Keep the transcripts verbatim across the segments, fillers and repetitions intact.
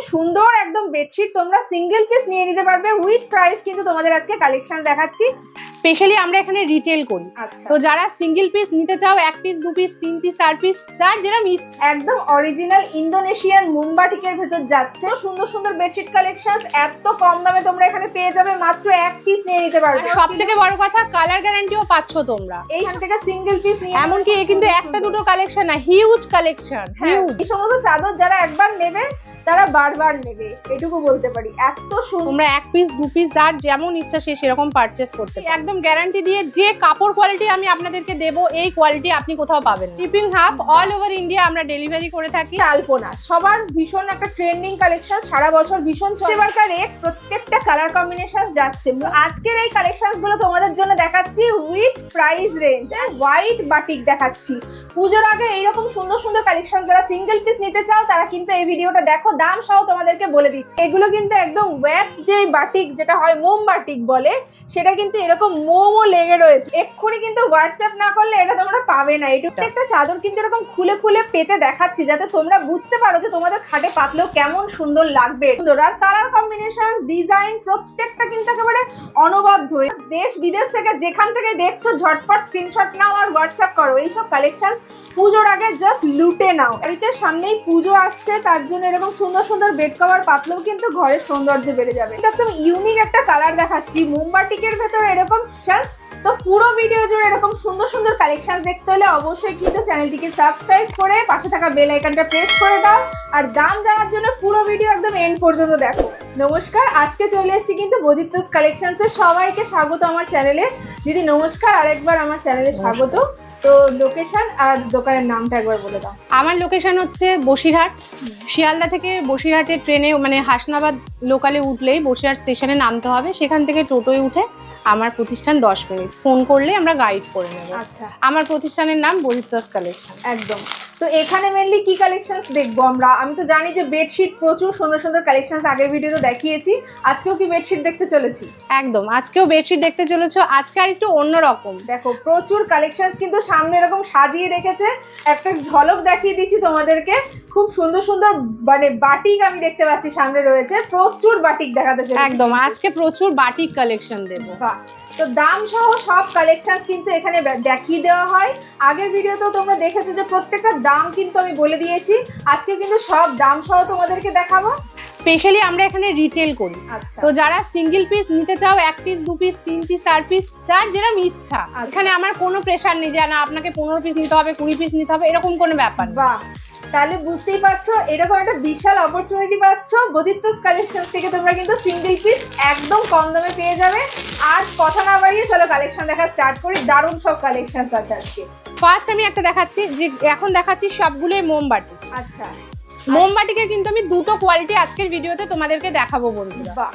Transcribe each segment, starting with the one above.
সুন্দর একদম বেডশিট তোমরা সিঙ্গেল পিস নিয়ে নিতে পারবে উইথ প্রাইস কিন্তু তোমাদের আজকে কালেকশন দেখাচ্ছি। স্পেশালি আমরা এখানে রিটেল করি, তো যারা সিঙ্গেল পিস নিতে চাও এক পিস দু পিস তিন পিস চার পিস যার যেরকম ইচ্ছা, একদম অরিজিনাল ইন্দোনেশিয়ান মুম্বাটিকের ভেতর যাচ্ছে সুন্দর সুন্দর বেডশিট কালেকশন এত কম দামে তোমরা এখানে পেয়ে যাবে, মাত্র এক পিস নিয়ে নিতে পারবে। সব থেকে বড় কথা কালার গ্যারান্টিও পাচ্ছ তোমরা এইখান থেকে সিঙ্গেল পিস নিয়ে, এমনকি এই কিন্তু একটা দুটো কালেকশন না, হিউজ কালেকশন। এই সমস্ত চাদর যারা একবার নেবে তারা বারবার নেবে, এটুকু বলতে পারি। এত সুন্দর তোমরা এক পিস দু পিস যার যেমন ইচ্ছা সে সেরকম পারচেজ করতে পারো, একদম গ্যারান্টি দিয়ে যে কাপড় কোয়ালিটি আমি আপনাদেরকে দেব এই কোয়ালিটি আপনি কোথাও পাবেন না। Shipping half all over India আমরা ডেলিভারি করে থাকি। আলপনা সবার ভীষণ একটা ট্রেন্ডিং কালেকশন, সারা বছর ভীষণ চলে। এবারকার রেট প্রত্যেকটা কালার কম্বিনেশন যাচ্ছে। আজকের এই কালেকশন গুলো তোমাদের জন্য দেখাচ্ছি with price range. White batik দেখাচ্ছি পুজোর আগে এইরকম সুন্দর সুন্দর কালেকশন যারা সিঙ্গেল পিস নিতে চাও তারা কিন্তু এই ভিডিওটা দেখো, দাম সহ তোমাদেরকে বলে দিচ্ছি। এগুলো কিন্তু একদম ওয়্যাক্স যে বাটিক যেটা হয় মোম বাটিক বলে, সেটা কিন্তু এরকম মোমও লেগে রয়েছে। এক্ষুনি কিন্তু হোয়াটসঅ্যাপ না করলে এটা তোমরা পাবে না। এটা একটা চাদর কিন্তু এরকম খুলে খুলে পেতে দেখাচ্ছি যাতে তোমরা বুঝতে পারো যে তোমাদের খাটে পাতলেও কেমন সুন্দর লাগবে। আর কালার কম্বিনেশন ডিজাইন প্রত্যেকটা কিন্তু একেবারে অনবদ্য। দেশ বিদেশ থেকে যেখান থেকে দেখছো ঝটপট স্ক্রিনশট নাও আর হোয়াটসঅ্যাপ করো। এইসব কালেকশন পুজোর আগে জাস্ট লুটে নাও। বাড়িতে সামনেই পুজো আসছে, তার জন্য এরকম সুন্দর সুন্দর বেড কভার পাতলেও কিন্তু ঘরের সৌন্দর্য বেড়ে যাবে। একদম ইউনিক একটা কালার দেখাচ্ছি মোমবাটিকের ভেতর এরকম চান্স। তো পুরো ভিডিও জুড়ে এরকম সুন্দর সুন্দর কালেকশন দেখতে হলে অবশ্যই কিন্তু চ্যানেলটিকে সাবস্ক্রাইব করে পাশে থাকা বেল আইকনটা প্রেস করে দাও, আর দাম জানার জন্য পুরো ভিডিও একদম এন্ড পর্যন্ত দেখো। নমস্কার, আজকে চলে এসেছি কিন্তু বদিত্তস কালেকশনসে। সবাইকে স্বাগত আমার চ্যানেলে। দিদি নমস্কার, আরেকবার আমার চ্যানেলে স্বাগত। তো লোকেশন আর দোকানের নামটা একবার বলে দাও। আমার লোকেশন হচ্ছে বসিরহাট। শিয়ালদা থেকে বসিরহাটের ট্রেনে মানে হাসনাবাদ লোকালে উঠলেই বসিরহাট স্টেশনে নামতে হবে, সেখান থেকে টোটোয় উঠে আমার প্রতিষ্ঠান দশ মিনিট ফোন করলে আমরা গাইড করে নেব। আচ্ছা, আমার প্রতিষ্ঠানের নাম বদিত্তস কালেকশন। একদম। তো এখানে মেনলি কি কালেকশনস দেখবো আমরা? আমি তো জানি যে বেডশিট প্রচুর সুন্দর সুন্দর কালেকশনস আগের ভিডিওতে দেখিয়েছি, আজকেও কি বেডশিট দেখতে চলেছি? একদম, আজকেও বেডশিট দেখতে চলেছো। আজকে আর একটু অন্যরকম দেখো, প্রচুর কালেকশনস কিন্তু সামনে এরকম সাজিয়ে রেখেছে। একটা ঝলক দেখিয়ে দিচ্ছি তোমাদেরকে। খুব সুন্দর সুন্দর মানে বাটিক আমি দেখতে পাচ্ছি সামনে রয়েছে, প্রচুর বাটিক দেখাতে চাই। একদম, আজকে প্রচুর বাটিক কালেকশন দেবো। বাহ, তো দাম সহ সব কালেকশন কিন্তু এখানে দেখিয়ে দেওয়া হয়। আগের ভিডিওতেও তোমরা দেখেছো যে প্রত্যেকটা দাম কিন্তু আমি বলে দিয়েছি, আজকে কিন্তু সব দাম সহ তোমাদেরকে দেখাবো। স্পেশালি আমরা এখানে রিটেল করি, তো যারা সিঙ্গেল পিস নিতে চাও এক পিস দু পিস তিন পিস চার পিস যার যেরকম ইচ্ছা, এখানে আমার কোনো প্রেশার নেই যে না আপনাকে পনেরো পিস নিতে হবে কুড়ি পিস নিতে হবে, এরকম কোনো ব্যাপার। বাহ, তাহলে বুঝতেই পারছো এরকম একটা বিশাল অপরচুনিটি পাচ্ছ বদিত্তস কালেকশন থেকে। তোমরা কিন্তু সিঙ্গেল পিস একদম কম দামে পেয়ে যাবে। আর কথা না বাড়িয়ে চলো কালেকশন দেখা স্টার্ট করি। দারুণ সব কালেকশন আছে আজকে। ফার্স্ট আমি একটা দেখাচ্ছি, যে এখন দেখাচ্ছি সবগুলোই মোমবাটি। আচ্ছা, মোমবাটিকের কিন্তু আমি দুটো কোয়ালিটি আজকের ভিডিওতে তোমাদেরকে দেখাবো বন্ধুরা। বাহ,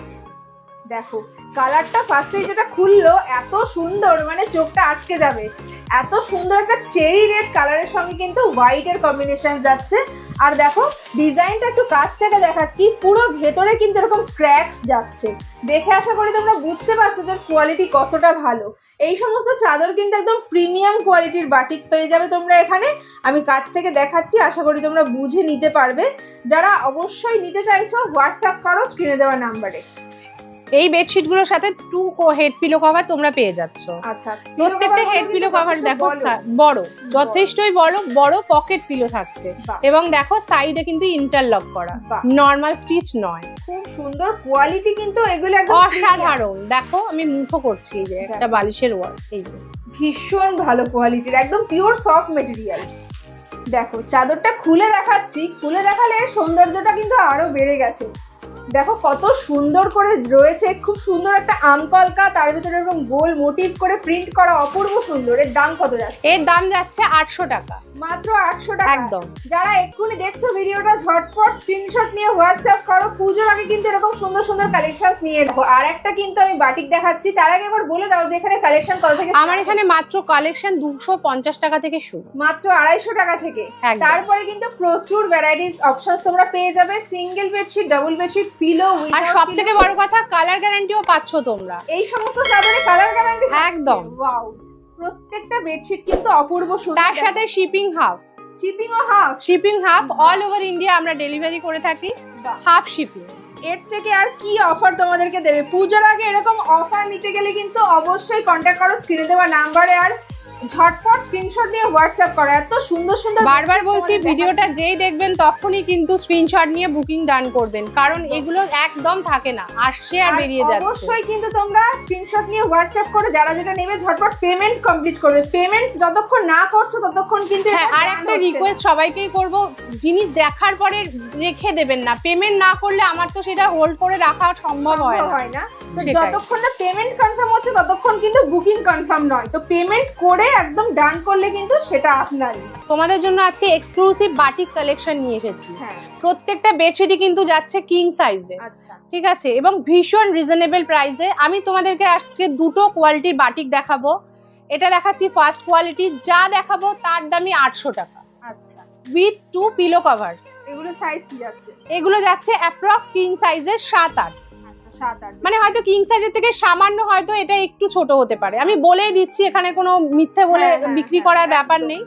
দেখো কালারটা ফার্স্টে যেটা খুললো এত সুন্দর, মানে চোখটা আটকে যাবে। এত সুন্দর একটা চেরি রেড কালারের সঙ্গে কিন্তু হোয়াইটের কম্বিনেশন যাচ্ছে। আর দেখো ডিজাইনটা একটু কাছ থেকে দেখাচ্ছি, পুরো ভেতরে কিন্তু এরকম ক্র্যাকস যাচ্ছে। দেখে আশা করি তোমরা বুঝতে পারছো যে কোয়ালিটি কতটা ভালো। এই সমস্ত চাদর কিন্তু একদম প্রিমিয়াম কোয়ালিটির বাটিক পেয়ে যাবে তোমরা এখানে। আমি কাছ থেকে দেখাচ্ছি, আশা করি তোমরা বুঝে নিতে পারবে। যারা অবশ্যই নিতে চাইছো হোয়াটসঅ্যাপ করো স্ক্রিনে দেওয়া নাম্বারে। এই বেডশিট গুলোর সাথে টু হেড পিলো কভার তোমরা পেয়ে যাচ্ছ। আচ্ছা, প্রত্যেকটা হেড পিলো কভার দেখো বড়, যথেষ্টই বড় বড় পকেট পিলো থাকছে, এবং দেখো সাইডে কিন্তু ইন্টারলক করা, নরমাল স্টিচ নয়। খুব সুন্দর কোয়ালিটি কিন্তু এগুলো একদম অসাধারণ। দেখো আমি মুঠো করছি, এই যে একটা বালিশের ওয়ার, এই যে ভীষণ ভালো কোয়ালিটির একদম পিওর সফট মেটেরিয়াল। দেখো চাদরটা খুলে দেখাচ্ছি, খুলে দেখালে সৌন্দর্যটা কিন্তু আরো বেড়ে গেছে। দেখো কত সুন্দর করে রয়েছে, খুব সুন্দর একটা আমকলকা, তার ভিতরে এরকম গোল মোটিভ করে প্রিন্ট করা, অপূর্ব সুন্দর। এর দাম কত যাচ্ছে? এর দাম যাচ্ছে আটশো টাকা, মাত্র আটশো টাকা। একদম। যারা এক্ষুনি দেখছো ভিডিওটা ঝটপট স্ক্রিনশট নিয়ে হোয়াটসঅ্যাপ করো। পুজোর আগে কিন্তু এরকম সুন্দর সুন্দর কালেকশন নিয়ে দেখো। আর একটা কিন্তু আমি বাটিক দেখাচ্ছি, তার আগে একবার বলে দাও যে এখানে কালেকশন কত থেকে? আমার এখানে মাত্র কালেকশন দুশো পঞ্চাশ টাকা থেকে শুরু, মাত্র আড়াইশো টাকা থেকে। তারপরে কিন্তু প্রচুর ভ্যারাইটিস অপশনস তোমরা পেয়ে যাবে। Single bedsheet, double bedsheet, pillow, আর সব থেকে বড় কথা কালার গ্যারান্টিও পাচ্ছ তোমরা। এই সমস্ত চাদরে কালার গ্যারান্টি একদম। ওয়াও, প্রত্যেকটা বেডশিট কিন্তু অপূর্ব সুন্দর। তার সাথে শিপিং হাফ, শিপিং ও half, shipping half, all over India আমরা ডেলিভারি করে থাকি, হাফ শিপিং। এর থেকে আর কি অফার তোমাদেরকে দেবে? পুজোর আগে এরকম অফার নিতে গেলে কিন্তু অবশ্যই কন্ট্যাক্ট করো স্ক্রিনে দেওয়া নাম্বারে, আর ঝটপট স্ক্রিনশট নিয়ে হোয়াটসঅ্যাপ করো। এত সুন্দর সুন্দর, বারবার বলছি ভিডিওটা যেই দেখবেন তখনই কিন্তু স্ক্রিনশট নিয়ে বুকিং ডান করবেন, কারণ এগুলো একদম থাকে না, আসছে আর বেরিয়ে যাচ্ছে। অবশ্যই কিন্তু তোমরা স্ক্রিনশট নিয়ে হোয়াটসঅ্যাপ করে যারা যেটা নেবে ঝটপট পেমেন্ট কমপ্লিট করবে। পেমেন্ট যতক্ষণ না করছো ততক্ষণ কিন্তু হ্যাঁ, আর একটা রিকোয়েস্ট সবাইকেই করব, জিনিস দেখার পরে রেখে দেবেন না। পেমেন্ট না করলে আমার তো সেটা হোল্ড করে রাখা সম্ভব হয় না। তো যতক্ষণ না পেমেন্ট কনফার্ম হচ্ছে ততক্ষণ কিন্তু বুকিং কনফার্ম নয়। তো পেমেন্ট করে একদম ডান করলে কিন্তু সেটা আপনারই। তোমাদের জন্য আজকে এক্সক্লুসিভ বাটিক কালেকশন নিয়ে এসেছি। হ্যাঁ, প্রত্যেকটা বেডশিটই কিন্তু যাচ্ছে কিং সাইজে। আচ্ছা, ঠিক আছে, এবং ভীষণ রিজনেবল প্রাইসে। আমি তোমাদেরকে আজকে দুটো কোয়ালিটির বাটিক দেখাবো। এটা দেখাচ্ছি ফার্স্ট কোয়ালিটি, যা দেখাবো তার দামই আটশো টাকা। আচ্ছা, উইথ টু পিলো কভার। এগুলো সাইজ কি যাচ্ছে? এগুলো যাচ্ছে অ্যাপ্রক্স কিং সাইজের সাত আট। সাত আট, মানে হয়তো কিং সাইজের থেকে সামান্য হয়তো এটা একটু ছোট হতে পারে। আমি বলেই দিচ্ছি, এখানে কোনো মিথ্যে বলে বিক্রি করার ব্যাপার নেই,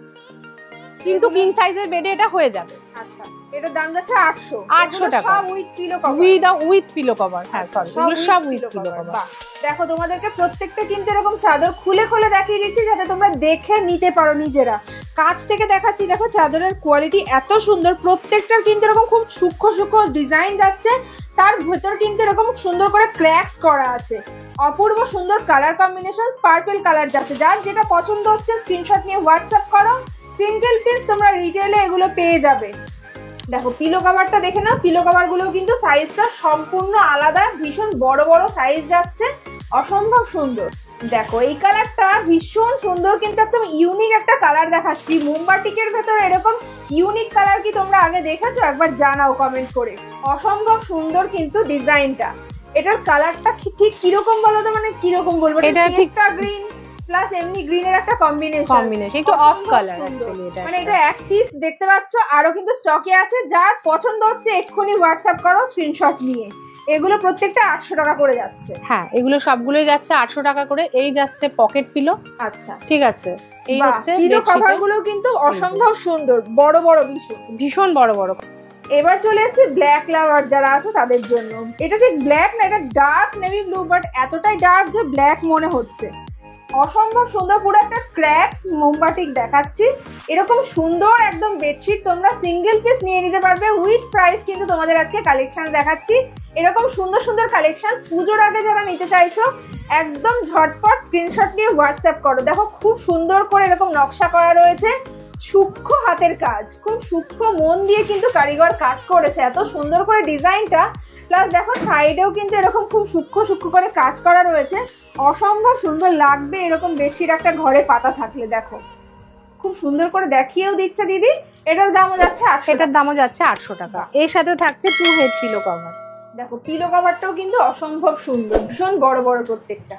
কিন্তু কিং সাইজের বেডে এটা হয়ে যাবে। আচ্ছা, এটার দাম যাচ্ছে আটশো আটশো টাকা, সব with pillow cover. With with pillow cover. হ্যাঁ, সরি, এগুলো সব উইথ পিলো কভার। দেখো তোমাদেরকে প্রত্যেকটা কিন্তু এরকম চাদর খুলে খুলে দেখিয়ে দিচ্ছি যাতে তোমরা দেখে নিতে পারো নিজেরা। কাছ থেকে দেখাচ্ছি, দেখো চাদরের কোয়ালিটি এত সুন্দর, প্রত্যেকটার কিন্তু এরকম খুব সূক্ষ্ম সূক্ষ্ম ডিজাইন যাচ্ছে, তার ভেতর কিন্তু এরকম সুন্দর করে ক্র্যাকস করা আছে। অপূর্ব সুন্দর কালার কম্বিনেশন, পার্পল কালার যাচ্ছে। যার যেটা পছন্দ হচ্ছে স্ক্রিনশট নিয়ে হোয়াটসঅ্যাপ করো। সিঙ্গেল পিস তোমরা রিটেলে এগুলো পেয়ে যাবে। দেখো পিলো কভারটা দেখে নাও, পিলো কভার গুলো কিন্তু সাইজটা সম্পূর্ণ আলাদা, ভীষণ বড় বড় সাইজ যাচ্ছে, অসম্ভব সুন্দর। দেখো এই কালারটা ভীষণ সুন্দর, কিন্তু একদম ইউনিক একটা কালার দেখাচ্ছি। মোমবাটিকের ভেতরে এরকম ইউনিক কালার কি তোমরা আগে দেখেছো? একবার জানাও কমেন্ট করে। অসম্ভব সুন্দর কিন্তু ডিজাইনটা। এটার কালারটা ঠিক কিরকম বলো তো, মানে কিরকম বলবো, এটা পিস্তা গ্রিন প্লাস এমনি গ্রিনের একটা কম্বিনেশন, কম্বিনেশন একটু অফ কালার অ্যাকচুয়ালি। এটা মানে এটা এক পিস দেখতে পাচ্ছ, আরো কিন্তু স্টকে আছে। যার পছন্দ হচ্ছে এক্ষুনি হোয়াটসঅ্যাপ করো স্ক্রিনশট নিয়ে। এগুলো প্রত্যেকটা আটশো টাকা করে যাচ্ছে। হ্যাঁ, এগুলো সবগুলোই যাচ্ছে আটশো টাকা করে। এই যাচ্ছে পকেট পিলো। আচ্ছা, ঠিক আছে, এই হচ্ছে পিলো কভার গুলো কিন্তু অসম্ভব সুন্দর, বড় বড়, ভীষণ ভীষণ বড় বড়। এবার চলে এসেছি ব্ল্যাক লাভার যারা আছে তাদের জন্য। এটা ঠিক ব্ল্যাক না, এটা ডার্ক নেভি ব্লু, বাট এতটাই ডার্ক যে ব্ল্যাক মনে হচ্ছে। অসম্ভব সুন্দর, পুরো একটা ক্র্যাকস মোমবাটিক দেখাচ্ছি। এরকম সুন্দর একদম বেডশিট তোমরা সিঙ্গেল পিস নিয়ে নিতে পারবে উইথ প্রাইস। কিন্তু তোমাদের আজকে কালেকশন দেখাচ্ছি, এরকম সুন্দর সুন্দর কালেকশন পুজোর আগে যারা নিতে চাইছো একদম ঝটপট স্ক্রিনশট নিয়ে হোয়াটসঅ্যাপ করো। দেখো খুব সুন্দর করে এরকম নকশা করা রয়েছে, সূক্ষ্ম হাতের কাজ, খুব সূক্ষ্ম মন দিয়ে কিন্তু কারিগর কাজ করেছে, এত সুন্দর করে ডিজাইনটা। প্লাস দেখো সাইডেও কিন্তু এরকম খুব সূক্ষ্ম সূক্ষ্ম করে কাজ করা রয়েছে, অসম্ভব সুন্দর লাগবে এরকম বেডশিট একটা ঘরে পাতা থাকলে। দেখো খুব সুন্দর করে দেখিয়েও দিচ্ছে দিদি। এটার দামও যাচ্ছে আটশো, এটার দামও যাচ্ছে আটশো টাকা। এর সাথে থাকছে টু হেড পিলো কভার। দেখো পিলো কভারটাও কিন্তু অসম্ভব সুন্দর, ভীষণ বড় বড় প্রত্যেকটা।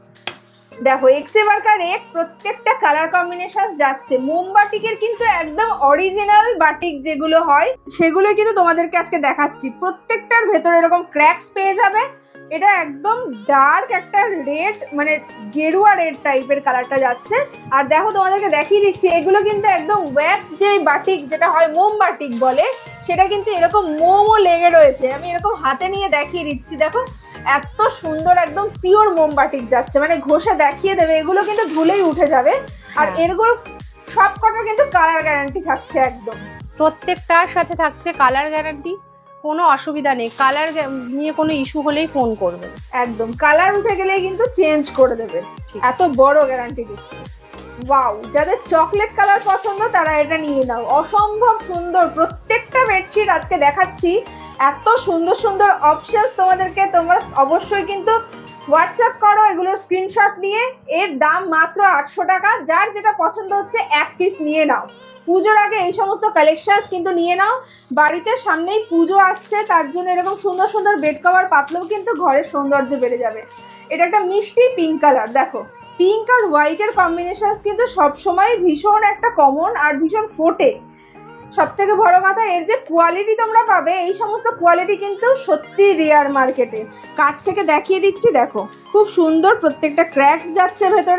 দেখো এক্সে বার্কার এক, প্রত্যেকটা কালার কম্বিনেশন যাচ্ছে। মোমবাটিকের কিন্তু একদম অরিজিনাল বাটিক যেগুলো হয় সেগুলো কিন্তু তোমাদেরকে আজকে দেখাচ্ছি। প্রত্যেকটার ভেতরে এরকম ক্র্যাকস পেয়ে যাবে। এটা একদম ডার্ক একটা রেড, মানে গেরুয়া রেড টাইপের কালারটা যাচ্ছে। আর দেখো তোমাদেরকে দেখিয়ে দিচ্ছি, এগুলো কিন্তু একদম ওয়্যাক্স যে বাটিক যেটা হয় মোমবাটিক বলে, সেটা কিন্তু এরকম মোমও লেগে রয়েছে। আমি এরকম হাতে নিয়ে দেখিয়ে দিচ্ছি, দেখো এত সুন্দর একদম পিওর মোমবাটিক যাচ্ছে, মানে ঘষে দেখিয়ে দেবে, এগুলো কিন্তু ধুলেই উঠে যাবে। আর এরগুলো সব কটার কিন্তু কালার গ্যারান্টি থাকছে একদম। প্রত্যেকটার সাথে থাকছে কালার গ্যারান্টি, কোনো অসুবিধা নেই। কালার নিয়ে কোনো ইস্যু হলেই ফোন করবে, একদম কালার উঠে গেলেই কিন্তু চেঞ্জ করে দেবে, এত বড় গ্যারান্টি দিচ্ছে। ওয়াও, যাদের চকলেট কালার পছন্দ তারা এটা নিয়ে নাও, অসম্ভব সুন্দর প্রত্যেকটা বেডশিট আজকে দেখাচ্ছি। এত সুন্দর সুন্দর অপশনস তোমাদেরকে, তোমরা অবশ্যই কিন্তু হোয়াটসঅ্যাপ করো এগুলোর স্ক্রিনশট নিয়ে। এর দাম মাত্র আটশো টাকা। যার যেটা পছন্দ হচ্ছে এক পিস নিয়ে নাও। পুজোর আগে এই সমস্ত কালেকশনস কিন্তু নিয়ে নাও, বাড়িতে সামনেই পুজো আসছে, তার জন্য এরকম সুন্দর সুন্দর বেড কভার পাতলেও কিন্তু ঘরের সৌন্দর্য বেড়ে যাবে। এটা একটা মিষ্টি পিঙ্ক কালার, দেখো পিঙ্ক আর হোয়াইটের কম্বিনেশনস কিন্তু সবসময় ভীষণ একটা কমন আর ভীষণ ফোটে। সব থেকে বড় কথা, এর যে কোয়ালিটি তোমরা পাবে, এই সমস্ত কোয়ালিটি কিন্তু সত্যি রেয়ার মার্কেটে। কাছ থেকে দেখিয়ে দিচ্ছি, দেখো খুব সুন্দর, প্রত্যেকটা ক্র্যাকস যাচ্ছে ভেতরে,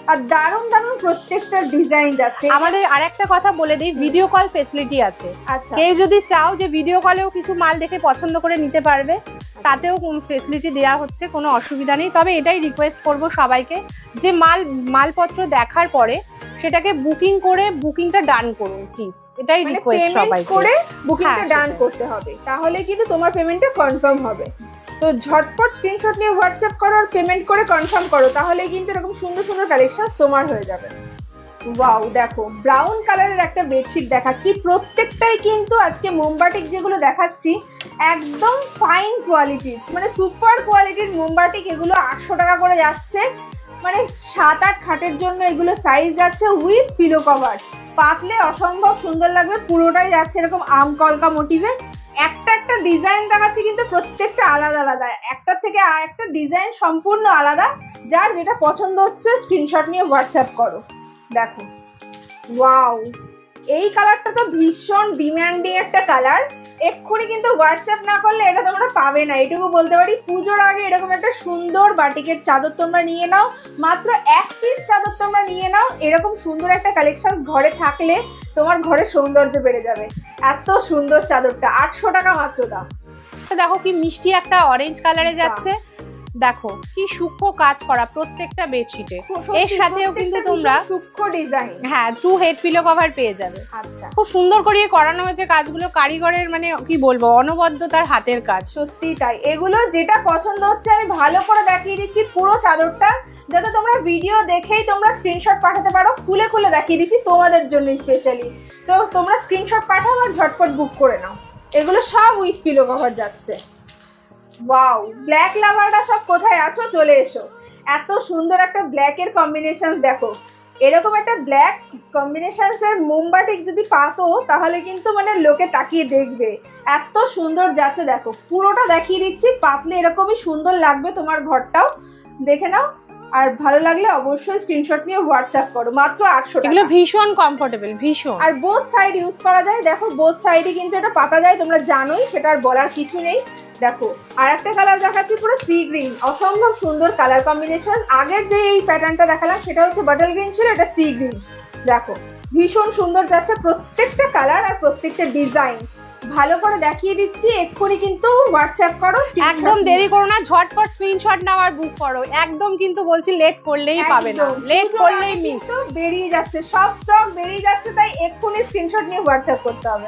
আর দারুণ দারুণ প্রত্যেকটা ডিজাইন যাচ্ছে। আমাদের আরেকটা কথা বলে দিই, ভিডিও কল ফেসিলিটি আছে। আচ্ছা, কেউ যদি চাও যে ভিডিও কলেও কিছু মাল দেখে পছন্দ করে নিতে পারবে, তাতেও ফেসিলিটি দেওয়া হচ্ছে, কোনো অসুবিধা নেই। তবে এটাই রিকোয়েস্ট করব সবাইকে যে মাল মালপত্র দেখার পরে সেটাকে বুকিং করে বুকিংটা ডান করুন প্লিজ, এটাই রিকোয়েস্ট সবাইকে করে বুকিংটা ডান করতে হবে, তাহলে কিন্তু তোমার পেমেন্টটা কনফার্ম হবে। তো ঝটপট স্ক্রিনশট নিয়ে হোয়াটসঅ্যাপ করো আর পেমেন্ট করে কনফার্ম করো, তাহলেই কিন্তু এরকম সুন্দর সুন্দর কালেকশন তোমার হয়ে যাবে। ওয়াও, দেখো ব্রাউন কালারের একটা বেডশিট দেখাচ্ছি, প্রত্যেকটাই কিন্তু আজকে মোমবাটিক যেগুলো দেখাচ্ছি একদম ফাইন কোয়ালিটির, মানে সুপার কোয়ালিটির মোমবাটিক। এগুলো আটশো টাকা করে যাচ্ছে, মানে সাত আট খাটের জন্য এগুলো সাইজ যাচ্ছে উইথ পিলো কভার। পাতলে অসম্ভব সুন্দর লাগবে, পুরোটাই যাচ্ছে এরকম আম কলকা মোটিভে। একটা একটা ডিজাইন দেখাচ্ছি কিন্তু প্রত্যেকটা আলাদা আলাদা, একটা থেকে আর একটা ডিজাইন সম্পূর্ণ আলাদা। যার যেটা পছন্দ হচ্ছে স্ক্রিনশট নিয়ে হোয়াটসঅ্যাপ করো। দেখো ওয়াও, এই কালারটা তো ভীষণ ডিমান্ডিং একটা কালার, এক্ষুনি কিন্তু হোয়াটসঅ্যাপ না করলে এটা তোমরা পাবে না, এটুকু বলতে পারি। পুজোর আগে এরকম একটা সুন্দর বাটিকের চাদর তোমরা নিয়ে নাও, মাত্র এক পিস চাদর তোমরা নিয়ে নাও, এরকম সুন্দর একটা কালেকশন ঘরে থাকলে তোমার ঘরে সৌন্দর্য বেড়ে যাবে। এত সুন্দর চাদরটা আটশো টাকা মাত্র দাম। দেখো কি মিষ্টি একটা অরেঞ্জ কালারে যাচ্ছে, দেখো কি সূক্ষ্ম কাজ করা প্রত্যেকটা বেডশিটে। এর সাথেও কিন্তু তোমরা সূক্ষ্ম ডিজাইন, হ্যাঁ টু হেড পিলো কভার পেয়ে যাবে। আচ্ছা, খুব সুন্দর করে করানো হয়েছে কাজগুলো, কারিগরের মানে কি বলবো অনবদ্যতার হাতের কাজ, সত্যি তাই। এগুলো যেটা পছন্দ হচ্ছে আমি ভালো করে দেখিয়ে দিচ্ছি পুরো চাদরটা, যাতে তোমরা ভিডিও দেখেই তোমরা স্ক্রিনশট পাঠাতে পারো। খুলে খুলে দেখিয়ে দিচ্ছি তোমাদের জন্য স্পেশালি, তো তোমরা স্ক্রিনশট পাঠাও আর ঝটপট বুক করে নাও। এগুলো সব উইথ পিলো কভার যাচ্ছে। ওয়াও, ব্ল্যাক লাভাররা সব কোথায় আছো চলে এসো, এত সুন্দর একটা ব্ল্যাকের কম্বিনেশন। দেখো এরকম একটা ব্ল্যাক কম্বিনেশনস এর মোমবাটিক যদি পাতো তাহলে কিন্তু মানে লোকে তাকিয়ে দেখবে, এত সুন্দর যাচ্ছে। দেখো পুরোটা দেখিয়ে দিচ্ছি, পাতলে এরকমই সুন্দর লাগবে তোমার ঘরটাও, দেখে নাও। আর ভালো লাগলে অবশ্যই স্ক্রিনশট নিয়ে হোয়াটসঅ্যাপ করো, মাত্র আটশো টাকা। এগুলো ভীষণ কমফোর্টেবল, ভীষণ। আর বোথ সাইড ইউজ করা যায়, দেখো বোথ সাইডে কিন্তু এটা পাতা যায়, তোমরা জানোই, সেটা আর বলার কিছু নেই। দেখো আর একটা কালার দেখাচ্ছি পুরো সি গ্রিন, অসম্ভব সুন্দর কালার কম্বিনেশন। আগের যে এই প্যাটার্নটা দেখালাম সেটা হচ্ছে বাটল গ্রিন ছিল, এটা সি গ্রিন। দেখো ভীষণ সুন্দর যাচ্ছে প্রত্যেকটা কালার আর প্রত্যেকটা ডিজাইন। ভালো করে দেখিয়ে দিচ্ছি, এক্ষুনি কিন্তু হোয়াটসঅ্যাপ করো, একদম দেরি করো না, ঝটপট স্ক্রিনশট নাও আর বুক করো। একদম কিন্তু বলছি লেট করলেই পাবে না, লেট করলেই মিস। তো বেরিয়ে যাচ্ছে, সব স্টক বেরিয়ে যাচ্ছে, তাই এক্ষুনি স্ক্রিনশট নিয়ে হোয়াটসঅ্যাপ করতে হবে।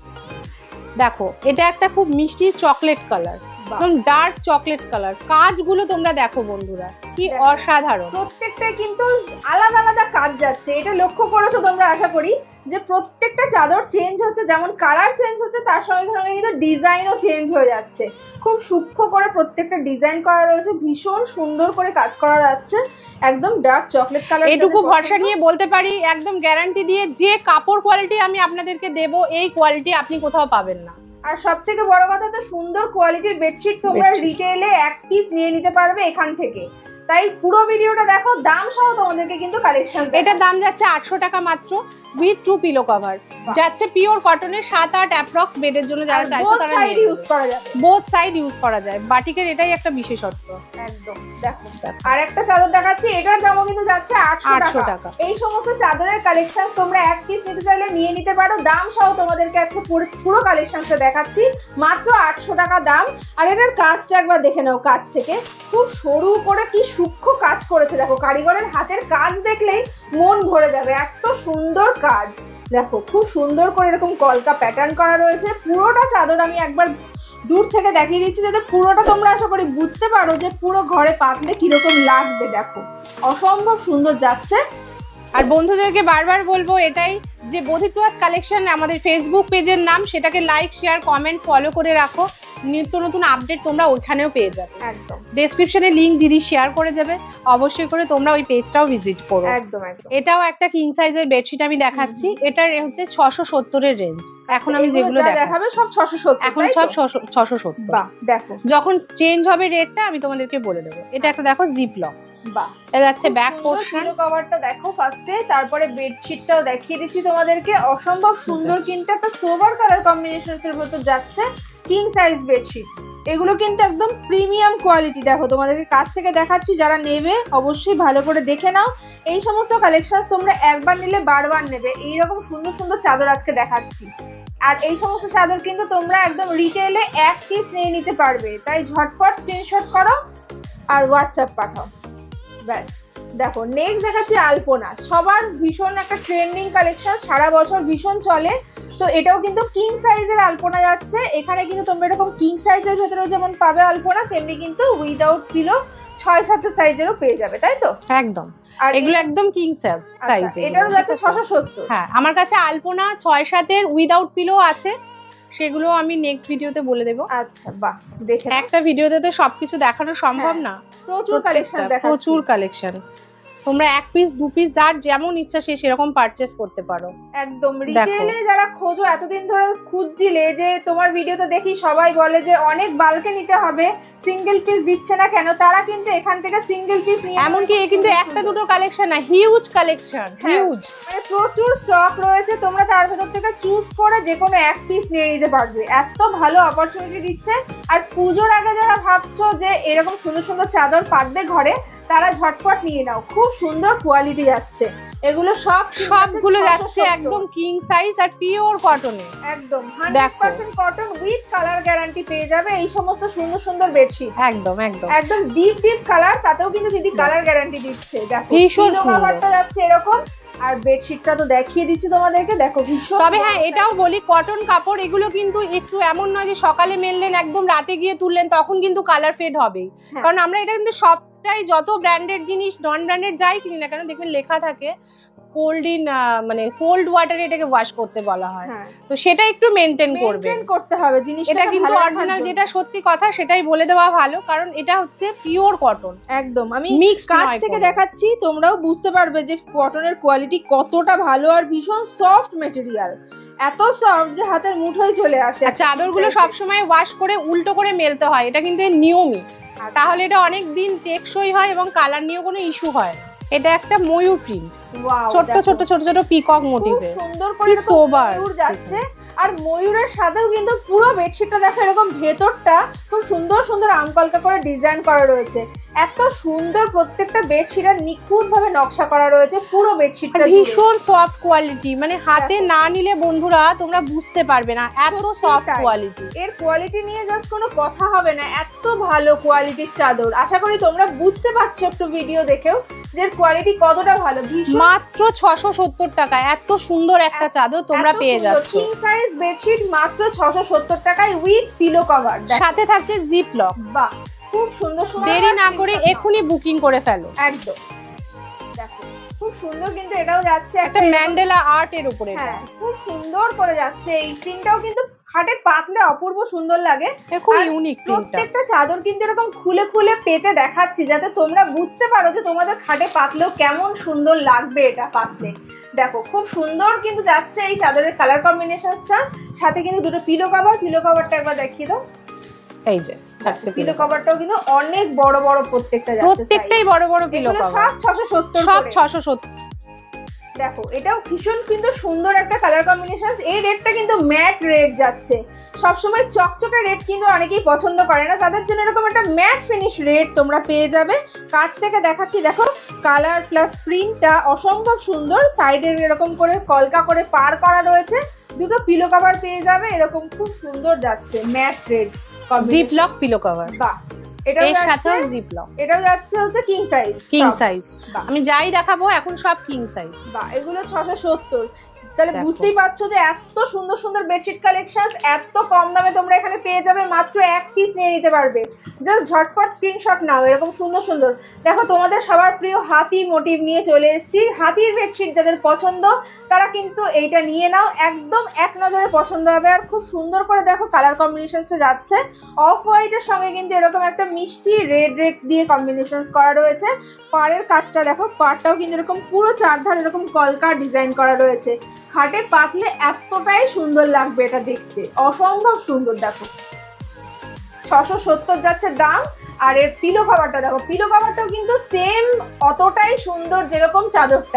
দেখো এটা একটা খুব মিষ্টি চকলেট কালার, একদম ডার্ক চকলেট কালার। কাজগুলো তোমরা দেখো বন্ধুরা কি অসাধারণ, প্রত্যেকটাই কিন্তু আলাদা আলাদা কাজ যাচ্ছে। এটা লক্ষ্য করেছো তোমরা আশা করি, যে প্রত্যেকটা চাদর চেঞ্জ হচ্ছে, যেমন কালার চেঞ্জ হচ্ছে তার সঙ্গে সঙ্গে কিন্তু ডিজাইনও চেঞ্জ হয়ে যাচ্ছে। খুব সূক্ষ্ম করে প্রত্যেকটা ডিজাইন করা রয়েছে, ভীষণ সুন্দর করে কাজ করা যাচ্ছে, একদম ডার্ক চকলেট কালার। এটুকু ভরসা নিয়ে বলতে পারি, একদম গ্যারান্টি দিয়ে, যে কাপড় কোয়ালিটি আমি আপনাদেরকে দেবো এই কোয়ালিটি আপনি কোথাও পাবেন না। আর সব থেকে বড় কথা তো সুন্দর কোয়ালিটির বেডশিট তোমরা রিটেলে এক পিস নিয়ে নিতে পারবে এখান থেকে। তাই পুরো ভিডিওটা দেখো, দাম সহ তোমাদেরকে কিন্তু কালেকশন। এটার দাম যাচ্ছে আটশো টাকা মাত্র, উইথ টু পিলো কভার যাচ্ছে, পিওর কটনের, সাত আট অ্যাপ্রক্স বেডের জন্য যারা চাইছো তারা সাইড ইউজ করা যাবে, বোথ সাইড ইউজ করা যায়। বাটিকের এটাই একটা বিশেষত্ব। একদম দেখো আর একটা চাদর দেখাচ্ছি, এটার দামও কিন্তু যাচ্ছে আটশো টাকা। এই সমস্ত চাদরের কালেকশন তোমরা এক পিস নিতে চাইলে নিয়ে নিতে পারো, দাম সহ তোমাদেরকে আজকে পুরো কালেকশনটা দেখাচ্ছি, মাত্র আটশো টাকা দাম। আর এটার কাজটা একবার দেখে নাও, কাজ থেকে খুব সরু করে কি সূক্ষ্ম কাজ করেছে। দেখো কারিগরের হাতের কাজ দেখলেই মন ভরে যাবে, এত সুন্দর কাজ। দেখো খুব সুন্দর করে এরকম কলকা প্যাটার্ন করা রয়েছে পুরোটা চাদর। আমি একবার দূর থেকে দেখিয়ে দিচ্ছি যাতে পুরোটা তোমরা আশা করি বুঝতে পারো যে পুরো ঘরে পাতলে কিরকম লাগবে। দেখো অসম্ভব সুন্দর যাচ্ছে। আর বন্ধুদেরকে বারবার বলবো এটাই, যে বোধিতুয়াস কালেকশন আমাদের ফেসবুক পেজের নাম, সেটাকে লাইক শেয়ার কমেন্ট ফলো করে রাখো, নিত্য নতুন আপডেট তোমরা ওইখানেও পেয়ে যাবে। একদম ডেসক্রিপশনে লিংক দিদি শেয়ার করে যাবে, অবশ্যই করে তোমরা ওই পেজটাও ভিজিট করো। একদম একদম। এটাও একটা কিং সাইজের বেডশিট আমি দেখাচ্ছি, এটার হচ্ছে ছশো সত্তর এর রেঞ্জ। এখন আমি যেগুলো দেখাবো সব ছশো সত্তর, এখন সব ছশো সত্তর। বাহ দেখো, যখন চেঞ্জ হবে রেটটা আমি তোমাদেরকে বলে দেবো। এটা একটা দেখো জিপ লক, বাহ এটা যাচ্ছে ব্যাক পোরশন। পিলো কভারটা দেখো ফার্স্টে, তারপরে বেডশিটটাও দেখিয়ে দিচ্ছি তোমাদেরকে। অসম্ভব সুন্দর কিন্তু একটা সোবার কালার কম্বিনেশনস এর মতো যাচ্ছে, কিং সাইজ বেডশিট। এগুলো কিন্তু একদম প্রিমিয়াম কোয়ালিটি। দেখো তোমাদেরকে কাছ থেকে দেখাচ্ছি, যারা নেবে অবশ্যই ভালো করে দেখে নাও। এই সমস্ত কালেকশন তোমরা একবার নিলে বারবার নেবে। এইরকম সুন্দর সুন্দর চাদর আজকে দেখাচ্ছি। আর এই সমস্ত চাদর কিন্তু তোমরা একদম রিটেলে এক পিস নিয়ে নিতে পারবে, তাই ঝটপট স্ক্রিনশট করো আর হোয়াটসঅ্যাপ পাঠাও, ব্যাস। দেখো নেক্সট দেখাচ্ছি আলপনা, সবার ভীষণ একটা ট্রেন্ডিং কালেকশন, সারা বছর ভীষণ চলে। তো এটাও কিন্তু কিং সাইজের আলপনা যাচ্ছে। এখানে কিন্তু তোমরা এরকম কিং সাইজের ভেতরেও যেমন পাবে আলপনা, তেমনি কিন্তু উইদাউট পিলো ছয় সাত সাইজেরও পেয়ে যাবে, তাই তো? একদম। আর এগুলো একদম কিং সাইজ সাইজে, এটারও যাচ্ছে ছশো সত্তর। হ্যাঁ, আমার কাছে আলপনা ছয় সাতের উইদাউট পিলো আছে, সেগুলো আমি নেক্সট ভিডিওতে বলে দেবো। আচ্ছা, বাহ, দেখে একটা ভিডিওতে তো সবকিছু দেখানো সম্ভব না, প্রচুর কালেকশন দেখাচ্ছি, প্রচুর কালেকশন। তোমরা এক পিস দু পিস যার যেমন ইচ্ছা সে সেরকম পারচেজ করতে পারো। একদম রিটেলে যারা খোঁজো, এতদিন ধরে খুঁজছিলে যে তোমার ভিডিওতে দেখি সবাই বলে যে অনেক বালকে নিতে হবে, সিঙ্গেল পিস দিচ্ছে না কেন, তারা কিন্তু এখান থেকে সিঙ্গেল পিস নিয়ে, এমনকি এ কিন্তু একটা দুটো কালেকশন না, হিউজ কালেকশন, হিউজ, মানে প্রচুর স্টক রয়েছে। তোমরা তার ভেতর থেকে চুজ করে যে কোনো এক পিস নিয়ে নিতে পারবে। এত ভালো অপরচুনিটি দিচ্ছে। আর পুজোর আগে যারা ভাবছো যে এরকম সুন্দর সুন্দর চাদর পাতবে ঘরে, তারা ঝটপট নিয়ে নাও, খুব সুন্দর কোয়ালিটি যাচ্ছে। এগুলো সব সবগুলো যাচ্ছে একদম কিং সাইজ আর পিওর কটনে, একদম hundred percent cotton with colour guarantee পেয়ে যাবে। এই সমস্ত সুন্দর সুন্দর বেডশিট একদম একদম একদম ডিপ ডিপ কালার, তাতেও কিন্তু দিদি কালার গ্যারান্টি দিচ্ছে। দেখো ভীষণ কাভারটা যাচ্ছে এরকম, আর বেডশিটটা তো দেখিয়ে দিচ্ছি তোমাদেরকে, দেখো ভীষণ। তবে হ্যাঁ, এটাও বলি, কটন কাপড় এগুলো কিন্তু একটু এমন নয় যে সকালে মেললেন একদম রাতে গিয়ে তুললেন তখন কিন্তু কালার ফেড হবেই। কারণ আমরা এটা কিন্তু সবটাই, যত ব্র্যান্ডেড জিনিস নন ব্র্যান্ডেড যাই কিনি না কেন, দেখবেন লেখা থাকে কোল্ড ইন, মানে কোল্ড ওয়াটারে এটাকে ওয়াশ করতে বলা হয়। তো সেটা একটু মেনটেন করবে, মেনটেন করতে হবে জিনিসটা। এটা কিন্তু অরিজিনাল যেটা সত্যি কথা সেটাই বলে দেওয়া ভালো, কারণ এটা হচ্ছে পিওর কটন। একদম আমি কাছ থেকে দেখাচ্ছি, তোমরাও বুঝতে পারবে যে কটনের কোয়ালিটি কতটা ভালো আর ভীষণ সফট মেটেরিয়াল, এত সফট যে হাতের মুঠোয় চলে আসে। চাদরগুলো সবসময় ওয়াশ করে উল্টো করে মেলতে হয়, এটা কিন্তু এর নিয়মই, তাহলে এটা অনেক দিন টেকসই হয় এবং কালার নিয়েও কোনো ইস্যু হয়। এটা একটা ময়ূর প্রিন্ট, ছোট ছোট ছোট ছোট পিকক মোটিভে, সুন্দর করে ময়ূর যাচ্ছে। আর ময়ূরের সাথেও কিন্তু পুরো বেডশিটটা দেখো এরকম ভেতরটা খুব সুন্দর সুন্দর আমকলকা করে ডিজাইন করা রয়েছে। এত সুন্দর প্রত্যেকটা বেডশিটের নিখুঁত ভাবে নকশা করা রয়েছে পুরো বেডশিটটা, ভীষণ সফট কোয়ালিটি, মানে হাতে না নিলে বন্ধুরা তোমরা বুঝতে পারবে না এত সফট কোয়ালিটি। এর কোয়ালিটি নিয়ে জাস্ট কোনো কথা হবে না, এত ভালো কোয়ালিটির চাদর। আশা করি তোমরা বুঝতে পারছো একটু ভিডিও দেখেও যে কোয়ালিটি কতটা ভালো। মাত্র ছশো সত্তর টাকা এত সুন্দর একটা চাদর তোমরা পেয়ে যাচ্ছ। কিং সাইজ বেডশিট মাত্র ছশো সত্তর টাকায় উইথ পিলো কভার, সাথে থাকছে জিপ লক। বাহ, খুব সুন্দর সুন্দর। দেরি না করে এখনি বুকিং করে ফেলো। একদম, দেখো খুব সুন্দর কিন্তু এটাও যাচ্ছে একটা ম্যান্ডেলা আর্ট এর উপরে, হ্যাঁ খুব সুন্দর করে যাচ্ছে। এই প্রিন্টটাও কিন্তু খাটে পাতলে অপূর্ব সুন্দর লাগে, খুব ইউনিক প্রিন্টটা। প্রত্যেকটা চাদর কিন্তু এরকম খুলে খুলে পেতে দেখাচ্ছি যাতে তোমরা বুঝতে পারো যে তোমাদের খাটে পাতলেও কেমন সুন্দর লাগবে এটা পাতলে। দেখো খুব সুন্দর কিন্তু যাচ্ছে এই চাদরের কালার কম্বিনেশনটা, সাথে কিন্তু দুটো পিলো কভার। পিলো কভারটা একবার দেখিয়ে দাও, এই যে থাকছে পিলো কভারটাও কিন্তু অনেক বড় বড়, প্রত্যেকটা যাচ্ছে, প্রত্যেকটাই বড় বড় পিলো কভার, সব ছশো সত্তর, সব ছশো সত্তর। দেখো এটাও ভীষণ কিন্তু সুন্দর একটা কালার কম্বিনেশন। এই রেডটা কিন্তু ম্যাট রেড যাচ্ছে, সবসময় চকচকে রেড কিন্তু অনেকেই পছন্দ করে না, তাদের জন্য এরকম একটা ম্যাট ফিনিশ রেড তোমরা পেয়ে যাবে। কাছ থেকে দেখাচ্ছি, দেখো কালার প্লাস প্রিন্টটা অসম্ভব সুন্দর। সাইডে এরকম করে কলকা করে পার করা রয়েছে, দুটো পিলো কভার পেয়ে যাবে, এরকম খুব সুন্দর যাচ্ছে matte red zip lock pillow cover. বাহ, এটাও যাচ্ছে জিপ লক, এটাও যাচ্ছে হচ্ছে কিং সাইজ। কিং সাইজ আমি যাই দেখাবো এখন সব কিং সাইজ। বাহ, এগুলো ছশো সত্তর। তাহলে বুঝতেই পারছো যে এত সুন্দর সুন্দর বেডশিট কালেকশন এত কম দামে তোমরা এখানে পেয়ে যাবে, মাত্র এক পিস নিয়ে নিতে পারবে। জাস্ট ঝটপট স্ক্রিনশট নাও, এরকম সুন্দর সুন্দর। দেখো তোমাদের সবার প্রিয় হাতি মোটিভ নিয়ে চলে এসেছি। হাতির বেডশিট যাদের পছন্দ তারা কিন্তু এইটা নিয়ে নাও, একদম এক নজরে পছন্দ হবে। আর খুব সুন্দর করে দেখো কালার কম্বিনেশনটা যাচ্ছে, অফ হোয়াইটের সঙ্গে কিন্তু এরকম একটা মিষ্টি রেড রেড দিয়ে কম্বিনেশন করা রয়েছে। পাড়ের কাজটা দেখো, পাড়টাও কিন্তু এরকম পুরো চারধার এরকম কলকা ডিজাইন করা রয়েছে। খাটে পাতলে এতটাই সুন্দর লাগবে এটা দেখতে, অসম্ভব সুন্দর। দেখো ছশো সত্তর যাচ্ছে দাম। আর এর পিলো কভারটা দেখো, পিলো কভারটাও কিন্তু সেম অতটাই সুন্দর যেরকম চাদরটা,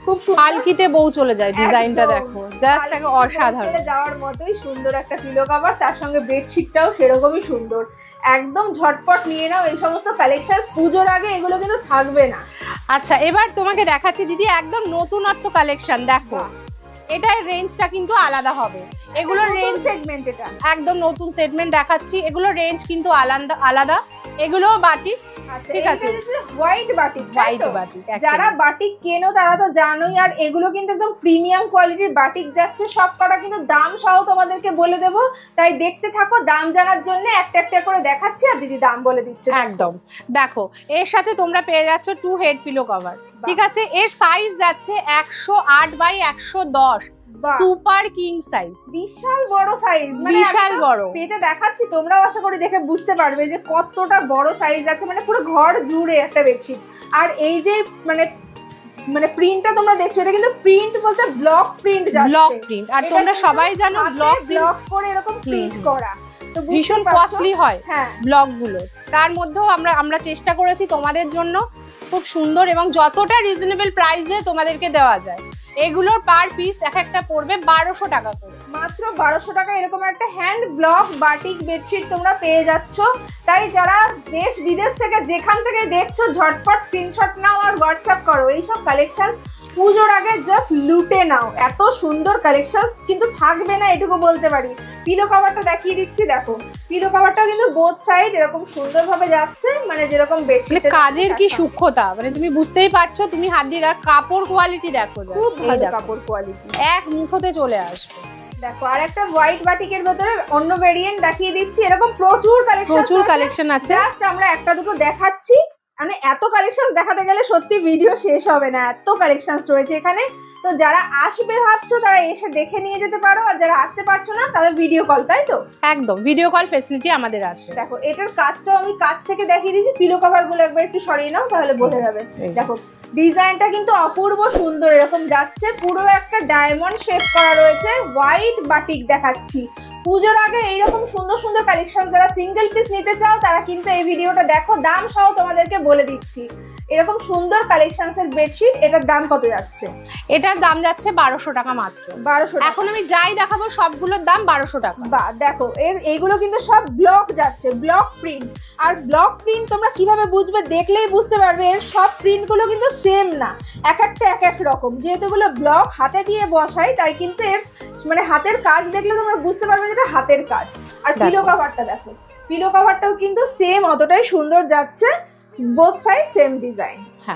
খুব পালকিতে বউ চলে যায়, ডিজাইনটা দেখো জাস্ট একটা অসাধারণ, যাওয়ার মতোই সুন্দর একটা পিলো কভার, তার সঙ্গে বেডশিটটাও সেরকমই সুন্দর। একদম ঝটপট নিয়ে নাও এই সমস্ত কালেকশন, পুজোর আগে এগুলো কিন্তু থাকবে না। আচ্ছা এবার তোমাকে দেখাচ্ছি দিদি একদম নতুনত্ব কালেকশন, দেখো এটার রেঞ্জটা কিন্তু আলাদা হবে, এগুলোর রেঞ্জ সেগমেন্ট, এটা একদম নতুন সেগমেন্ট দেখাচ্ছি, এগুলোর রেঞ্জ কিন্তু আলাদা আলাদা। এগুলো বাটিক, ঠিক আছে, হোয়াইট বাটিক, হোয়াইট বাটিক। যারা বাটিক কেনো তারা তো জানোই, আর এগুলো কিন্তু একদম প্রিমিয়াম কোয়ালিটির বাটিক যাচ্ছে, সব কটা কিন্তু দাম সহ তোমাদেরকে বলে দেবো, তাই দেখতে থাকো। দাম জানার জন্য একটা একটা করে দেখাচ্ছি আর দিদি দাম বলে দিচ্ছে। একদম দেখো এর সাথে তোমরা পেয়ে যাচ্ছ টু হেড পিলো কভার, ঠিক আছে, এর সাইজ যাচ্ছে একশো আট বাই একশো দশ, সুপার কিং সাইজ, বিশাল বড় সাইজ, মানে বিশাল বড়। পেতে দেখাচ্ছি, তোমরাও আশা করি দেখে বুঝতে পারবে যে কতটা বড় সাইজ আছে, মানে পুরো ঘর জুড়ে একটা বেডশিট। আর এই যে মানে মানে প্রিন্টটা তোমরা দেখছো, এটা কিন্তু প্রিন্ট বলতে ব্লক প্রিন্ট যাচ্ছে, ব্লক প্রিন্ট। আর তোমরা সবাই জানো ব্লক ব্লক করে এরকম প্রিন্ট করা তো ভীষণ কস্টলি হয় ব্লক গুলো, তার মধ্যেও আমরা আমরা চেষ্টা করেছি তোমাদের জন্য খুব সুন্দর এবং যতটা রিজনেবল প্রাইসে তোমাদেরকে দেওয়া যায়। এগুলোর পার পিস এক একটা পড়বে বারোশো টাকা করে, মাত্র বারোশো টাকা এরকম একটা হ্যান্ড ব্লক বাটিক বেডশিট তোমরা পেয়ে যাচ্ছ। তাই যারা দেশ বিদেশ থেকে যেখান থেকে দেখছো ঝটপট স্ক্রিনশট নাও আর হোয়াটসঅ্যাপ করো, এইসব কালেকশন পুজোর আগে জাস্ট লুটে নাও। এত সুন্দর কালেকশন কিন্তু থাকবে না এটুকু বলতে পারি। পিলো কভারটা দেখিয়ে দিচ্ছি, দেখো পিলো কভারটা কিন্তু বোথ সাইড এরকম সুন্দরভাবে যাচ্ছে, মানে যেরকম বেডশিট কাজের কি সূক্ষ্মতা, মানে তুমি বুঝতেই পারছো, তুমি হাত দিয়ে কাপড় কোয়ালিটি দেখো, খুব ভালো কাপড় কোয়ালিটি, এক মুঠোতে চলে আসবে। দেখো আর একটা হোয়াইট বাটিকের ভেতরে অন্য ভেরিয়েন্ট দেখিয়ে দিচ্ছি, এরকম প্রচুর কালেকশন প্রচুর কালেকশন আছে, জাস্ট আমরা একটা দুটো দেখাচ্ছি, মানে এত কালেকশন দেখাতে গেলে সত্যি ভিডিও শেষ হবে না, এত কালেকশন রয়েছে এখানে। তো যারা আসবে ভাবছো তারা এসে দেখে নিয়ে যেতে পারো, আর যারা আসতে পারছো না তাদের ভিডিও কল, তাই তো? একদম ভিডিও কল ফ্যাসিলিটি আমাদের আছে। দেখো এটার কাজটাও আমি কাছ থেকে দেখিয়ে দিয়েছি, পিলো কভার গুলো একবার একটু সরিয়ে নাও তাহলে বোঝা যাবে। দেখো ডিজাইনটা কিন্তু অপূর্ব সুন্দর, এরকম যাচ্ছে, পুরো একটা ডায়মন্ড শেপ করা রয়েছে, হোয়াইট বাটিক দেখাচ্ছি। পুজোর আগে এইরকম সুন্দর সুন্দর কালেকশন যারা সিঙ্গেল পিস নিতে চাও তারা কিন্তু এই ভিডিওটা দেখো, দাম সহ তোমাদেরকে বলে দিচ্ছি। এরকম সুন্দর কালেকশনস এর বেডশিট, এটার দাম কত যাচ্ছে? এটার দাম যাচ্ছে বারোশো টাকা মাত্র, বারোশো। এখন আমি যাই দেখাবো সবগুলোর দাম বারোশো টাকা। বা দেখো এর এইগুলো কিন্তু সব ব্লক যাচ্ছে, ব্লক প্রিন্ট। আর ব্লক প্রিন্ট তোমরা কিভাবে বুঝবে, দেখলেই বুঝতে পারবে এর সব প্রিন্ট গুলো কিন্তু সেম না, এক একটা এক এক রকম। যেহেতু এগুলো ব্লক হাতে দিয়ে বসাই, তাই কিন্তু এর মানে হাতের কাজ দেখলে তোমরা বুঝতে পারবে যেটা হাতের কাজ। আর পিলো কভারটা দেখো, পিলো কভারটাও কিন্তু সেম অতটাই সুন্দর যাচ্ছে, বোথ সাইড সেম ডিজাইন। হ্যাঁ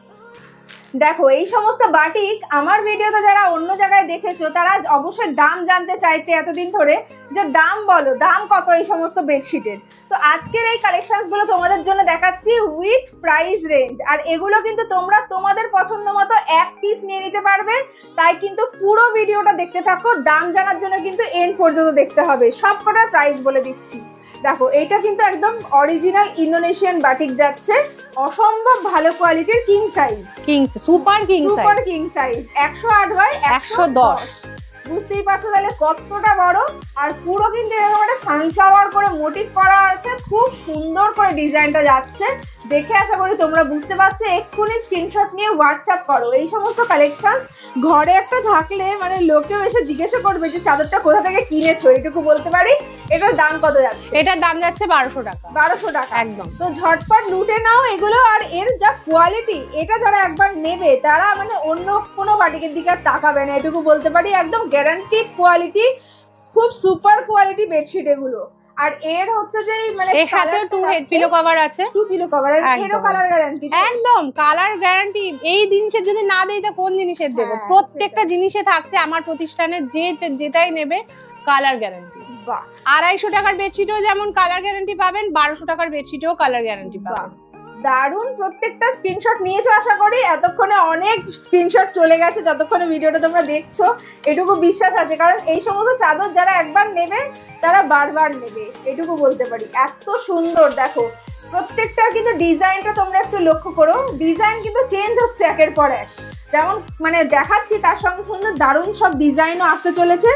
দেখো এই সমস্ত বাটিক আমার ভিডিওতে যারা অন্য জায়গায় দেখেছো তারা অবশ্যই দাম জানতে চাইতে এতদিন ধরে, যে দাম বলো, দাম কত এই সমস্ত বেডশিটের। তো আজকের এই কালেকশনস গুলো তোমাদের জন্য দেখাচ্ছি উইথ প্রাইস রেঞ্জ, আর এগুলো কিন্তু তোমরা তোমাদের পছন্দ মতো এক পিস নিয়ে নিতে পারবে। তাই কিন্তু পুরো ভিডিওটা দেখতে থাকো, দাম জানার জন্য কিন্তু এন্ড পর্যন্ত দেখতে হবে, সব কটার প্রাইস বলে দিচ্ছি। দেখো এটা কিন্তু একদম অরিজিনাল ইন্দোনেশিয়ান বাটিক যাচ্ছে, অসম্ভব ভালো কোয়ালিটির king size, king super king size, super king size একশো আট বাই একশো দশ। বুঝতেই পারছো তাহলে কতটা বড়। আর পুরো কিন্তু এরকম একটা সানফ্লাওয়ার করে মোটিভ করা আছে, খুব সুন্দর করে ডিজাইনটা যাচ্ছে, দেখে আশা করি তোমরা বুঝতে পারছো। এক্ষুনি স্ক্রিনশট নিয়ে হোয়াটসঅ্যাপ করো। এই সমস্ত কালেকশন ঘরে একটা থাকলে মানে লোকেও এসে জিজ্ঞাসা করবে যে চাদরটা কোথা থেকে কিনেছো, এটুকু বলতে পারি। এটার দাম কত যাচ্ছে? এটার দাম যাচ্ছে বারোশো টাকা, বারোশো টাকা একদম। তো ঝটপট লুটে নাও এগুলো। আর এর যা কোয়ালিটি, এটা যারা একবার নেবে তারা মানে অন্য কোনো বাটিকের দিকে আর তাকাবে না, এটুকু বলতে পারি। একদম গ্যারান্টিড কোয়ালিটি, খুব সুপার কোয়ালিটি বেডশিট এগুলো। আর এর হচ্ছে যে মানে এর সাথে টু হেড পিলো কভার আছে, টু পিলো কভার, আর এরও কালার গ্যারান্টি, একদম কালার গ্যারান্টি। এই জিনিসের যদি না দেই তা কোন জিনিসের দেব? প্রত্যেকটা জিনিসে থাকছে আমার প্রতিষ্ঠানে, যে যেটাই নেবে কালার গ্যারান্টি। বাহ, আড়াইশো টাকার বেডশিটও যেমন কালার গ্যারান্টি পাবেন, বারোশো টাকার বেডশিটেও কালার গ্যারান্টি পাবেন। দারুন। প্রত্যেকটা স্ক্রিনশট নিয়েছো আশা করি, এতক্ষণে অনেক স্ক্রিনশট চলে গেছে যতক্ষণে ভিডিওটা তোমরা দেখছো, এটুকু বিশ্বাস আছে। কারণ এই সমস্ত চাদর যারা একবার নেবে তারা বারবার নেবে, এটুকু বলতে পারি। এত সুন্দর দেখো প্রত্যেকটার কিন্তু ডিজাইনটা তোমরা একটু লক্ষ্য করো, ডিজাইন কিন্তু চেঞ্জ হচ্ছে একের পর এক, যেমন মানে দেখাচ্ছি তার সঙ্গে সুন্দর দারুণ সব ডিজাইনও আসতে চলেছে।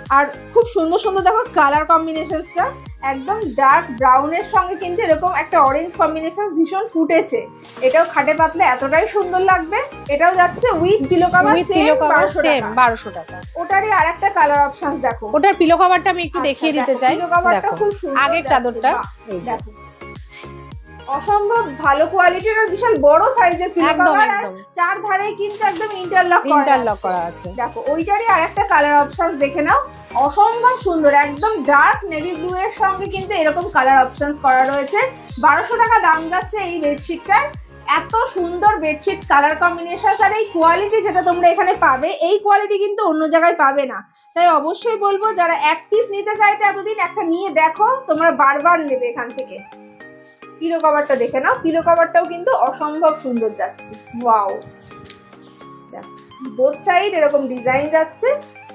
আর খুব সুন্দর সুন্দর দেখো কালার কম্বিনেশনসটা, একদম ডার্ক ব্রাউনের সঙ্গে কিন্তু এরকম একটা অরেঞ্জ কম্বিনেশন ভীষণ ফুটেছে। এটাও খাটে পাতলে এতটাই সুন্দর লাগবে। এটাও যাচ্ছে with pillow cover, with pillow cover same বারোশো টাকা। ওটারই আরেকটা কালার অপশন দেখো, ওটার পিলো কভারটা আমি একটু দেখিয়ে দিতে চাই। পিলো কভারটা খুব সুন্দর, আগের চাদরটা এই যে দেখো অসম্ভব ভালো কোয়ালিটির আর বিশাল বড় সাইজের পিলো কভার, আর চার ধারেই কিন্তু একদম ইন্টারলক করা ইন্টারলক করা আছে। দেখো ওইটারই আরেকটা কালার অপশন দেখে নাও, অসম্ভব সুন্দর, একদম ডার্ক নেভি ব্লু এর সঙ্গে কিন্তু এরকম কালার অপশনস করা রয়েছে। বারোশো টাকা দাম যাচ্ছে এই বেডশিটটার। এত সুন্দর বেডশিট কালার কম্বিনেশন আর এই কোয়ালিটি যেটা তোমরা এখানে পাবে, এই কোয়ালিটি কিন্তু অন্য জায়গায় পাবে না। তাই অবশ্যই বলবো যারা এক পিস নিতে চাইতে এতদিন, একটা নিয়ে দেখো, তোমরা বারবার নেবে এখান থেকে। পিলো কভারটা দেখে নাও, পিলো কভারটাও কিন্তু অসম্ভব সুন্দর যাচ্ছে। ওয়াও, বোথ সাইড এরকম ডিজাইন যাচ্ছে।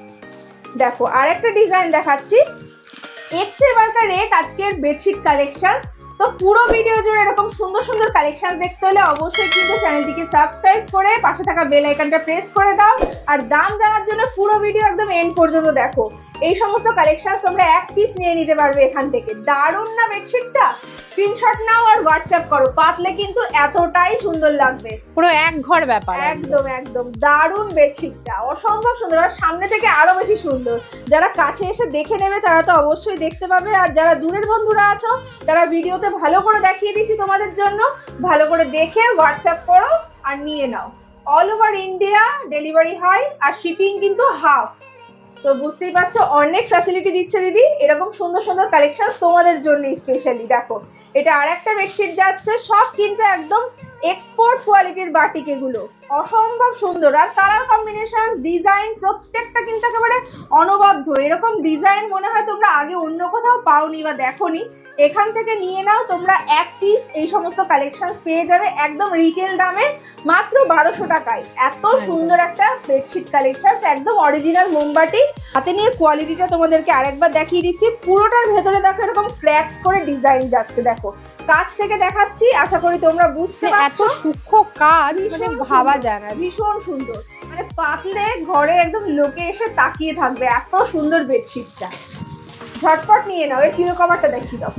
দেখো আরেকটা ডিজাইন দেখাচ্ছি, এক্স এবারকার এক আজকের বেডশিট কালেকশনস। তো পুরো ভিডিও জুড়ে এরকম সুন্দর সুন্দর কালেকশন দেখতে হলে অবশ্যই কিন্তু চ্যানেলটিকে সাবস্ক্রাইব করে পাশে থাকা বেল আইকনটা প্রেস করে দাও। আর দাম জানার জন্য পুরো ভিডিও একদম এন্ড পর্যন্ত দেখো। এই সমস্ত কালেকশন তোমরা এক পিস নিয়ে নিতে পারবে এখান থেকে। দারুণ না বেডশিটটা? স্ক্রিনশট নাও আর হোয়াটসঅ্যাপ করো, পাতলে কিন্তু এতটাই সুন্দর লাগবে, পুরো এক ঘর ব্যাপার। একদম একদম দারুণ বেডশিটটা, অসম্ভব সুন্দর, আর সামনে থেকে আরো বেশি সুন্দর। যারা কাছে এসে দেখে নেবে তারা তো অবশ্যই দেখতে পাবে, আর যারা দূরের বন্ধুরা আছো তারা ভিডিওতে ভালো করে দেখিয়ে দিচ্ছি তোমাদের জন্য, ভালো করে দেখে হোয়াটসঅ্যাপ করো আর নিয়ে নাও। অল ওভার ইন্ডিয়া ডেলিভারি হয়, আর শিপিং কিন্তু হাফ। তো বুঝতেই পারছো অনেক ফ্যাসিলিটি দিচ্ছে দিদি। এরকম সুন্দর সুন্দর কালেকশন তোমাদের জন্য স্পেশালি। দেখো এটা আর একটা বেডশিট যাচ্ছে, সব কিন্তু একদম এক্সপোর্ট কোয়ালিটির বাটিক, এগুলো অসম্ভব সুন্দর। আর কালার কম্বিনেশন ডিজাইন প্রত্যেকটা কিন্তু একেবারে অনবদ্য। এরকম ডিজাইন মনে হয় তোমরা আগে অন্য কোথাও পাওনি বা দেখোনি। এখান থেকে নিয়ে নাও তোমরা এক পিস, এই সমস্ত কালেকশন পেয়ে যাবে একদম রিটেল দামে মাত্র বারোশো টাকায়। এত সুন্দর একটা বেডশিট কালেকশন, একদম অরিজিনাল মোমবাটি। হাতে নিয়ে কোয়ালিটিটা তোমাদেরকে আরেকবার দেখিয়ে দিচ্ছি। পুরোটার ভেতরে দেখো এরকম ক্র্যাকস করে ডিজাইন যাচ্ছে। দেখো কাছ থেকে দেখাচ্ছি, আশা করি তোমরা বুঝতে পারছো। সূক্ষ্ম কাজ, মানে ভাবা যায় না, ভীষণ সুন্দর, মানে পাতলে ঘরে একদম লোকে এসে তাকিয়ে থাকবে, এত সুন্দর বেডশিটটা। ঝটপট নিয়ে নাও। এর পিলো কভারটা দেখিয়ে দাও।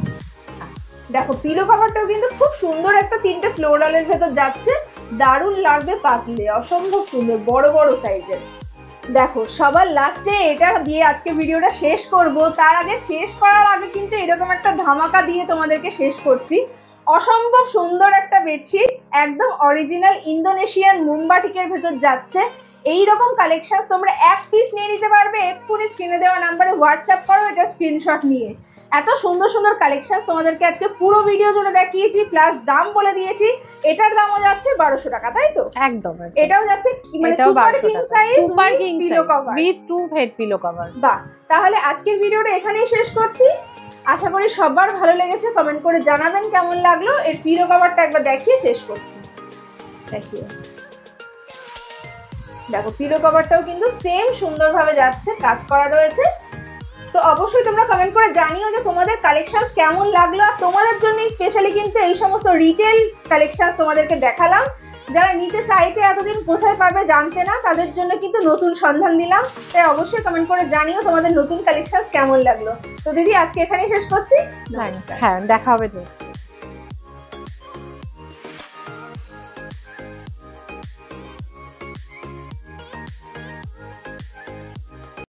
দেখো পিলো কভারটাও কিন্তু খুব সুন্দর, একটা তিনটে ফ্লোরালের ভেতর যাচ্ছে, দারুণ লাগবে পাতলে, অসম্ভব সুন্দর, বড় বড় সাইজের। দেখো সবার লাস্টে এটা দিয়ে আজকে ভিডিওটা শেষ করব। তার আগে শেষ করার আগে কিন্তু এরকম একটা ধামাকা দিয়ে তোমাদেরকে শেষ করছি। অসম্ভব সুন্দর একটা বেডশিট, একদম অরিজিনাল ইন্দোনেশিয়ান মোমবাটিকের ভেতর যাচ্ছে। এইরকম কালেকশন তোমরা এক পিস নিয়ে নিতে পারবে। এক্ষুনি স্ক্রিনে দেওয়া নাম্বারে হোয়াটসঅ্যাপ করো এটা স্ক্রিনশট নিয়ে। এত সুন্দর সুন্দর কালেকশন তোমাদেরকে আজকে পুরো ভিডিও জুড়ে দেখিয়েছি, প্লাস দাম বলে দিয়েছি। এটার দামও যাচ্ছে বারোশো টাকা, তাই তো? একদম। এটাও যাচ্ছে মানে super king size, super king pillow cover with two head pillow cover. বাহ, তাহলে আজকের ভিডিওটা এখানেই শেষ করছি। আশা করি সবার ভালো লেগেছে, কমেন্ট করে জানাবেন কেমন লাগলো। এর পিলো কভারটা একবার দেখিয়ে শেষ করছি। দেখিয়ে দেখো পিলো কভারটাও কিন্তু সেম সুন্দরভাবে যাচ্ছে, কাজ করা রয়েছে। তো অবশ্যই তোমরা কমেন্ট করে জানিও যে তোমাদের কালেকশন কেমন লাগলো। আর তোমাদের জন্য স্পেশালি কিন্তু এই সমস্ত রিটেল কালেকশন তোমাদেরকে দেখালাম। যারা নিতে চাইতে এতদিন কোথায় পাবে জানতে না, তাদের জন্য কিন্তু নতুন সন্ধান দিলাম। তাই অবশ্যই কমেন্ট করে জানিও তোমাদের নতুন কালেকশন কেমন লাগলো। তো দিদি আজকে এখানেই শেষ করছি। হ্যাঁ, দেখা হবে।